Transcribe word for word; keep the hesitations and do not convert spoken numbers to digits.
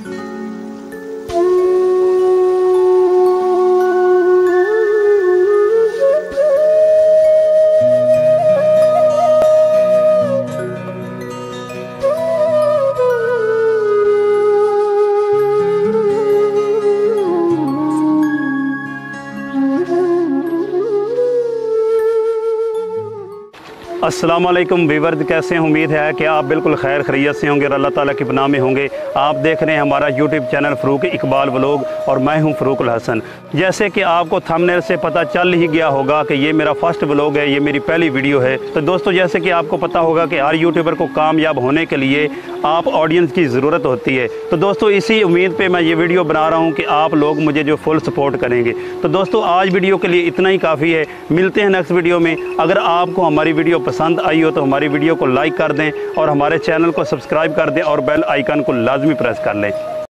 अस्सलाम वालेकुम वीवर्स, कैसे हैं? उम्मीद है कि आप बिल्कुल खैर खैरियत से होंगे और अल्लाह ताला की पनाह में होंगे। आप देख रहे हैं हमारा YouTube channel Farooq Iqbal vlog और मैं हूं फ़रूक हसन। जैसे कि आपको थंबनेल से पता चल ही गया होगा कि ये मेरा फर्स्ट व्लॉग है, ये मेरी पहली वीडियो है। तो दोस्तों, जैसे कि आपको पता होगा कि हर यूट्यूबर को कामयाब होने के लिए आप ऑडियंस की ज़रूरत होती है। तो दोस्तों, इसी उम्मीद पर मैं ये वीडियो बना रहा हूँ कि आप लोग मुझे जो फुल सपोर्ट करेंगे। तो दोस्तों, आज वीडियो के लिए इतना ही काफ़ी है। मिलते हैं नेक्स्ट वीडियो में। अगर आपको हमारी वीडियो पसंद आई हो तो हमारी वीडियो को लाइक कर दें और हमारे चैनल को सब्सक्राइब कर दें और बेल आइकन को लाजमी प्रेस कर लें।